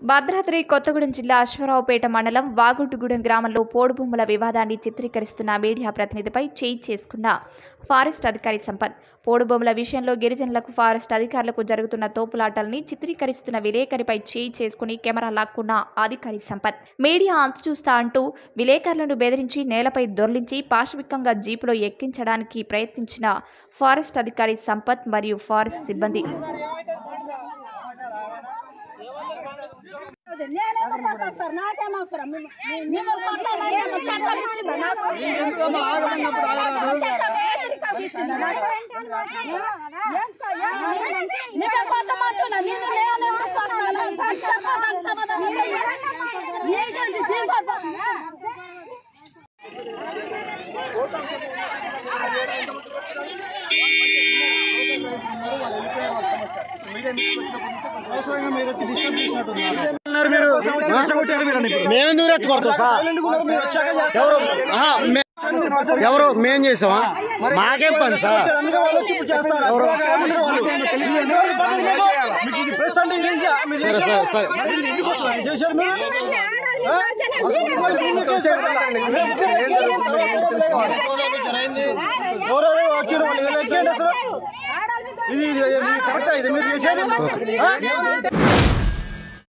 భద్రాద్రి కొత్తగూడెం జిల్లా అశ్వారావుపేట మండలం వాగుట్టుగూడెం గ్రామంలో పోడుభూముల వివాదాన్ని చిత్రీకరిస్తున్న మీడియా ప్రతినిధిపై చేయి చేసుకున్న ఫారెస్ట్ అధికారి సంపత్. పోడుభూముల విషయంలో గిరిజనులకు ఫారెస్ట్ అధికారులకు జరుగుతున్న తోపులాటల్ని చిత్రీకరిస్తున్న విలేకరిపై చేయి చేసుకుని కెమెరా లాక్కున్న అధికారి సంపత్. మీడియా అంతు చూస్తా అంటూ విలేకరులను బెదిరించి నేలపై దొర్లించి పాశవికంగా జీపులో ఎక్కించడానికి ప్రయత్నించిన ఫారెస్ట్ అధికారి సంపత్ మరియు ఫారెస్ట్ సిబ్బంది. మేమెందుకు రెచ్చగొడతాం సార్? ఎవరు మేం చేసామా? మాకేం పని సార్? సరే సరే సరే ఎవరెవరు వచ్చారు వాళ్ళు ఇది కరెక్టా? ఇది మీరు చేసేది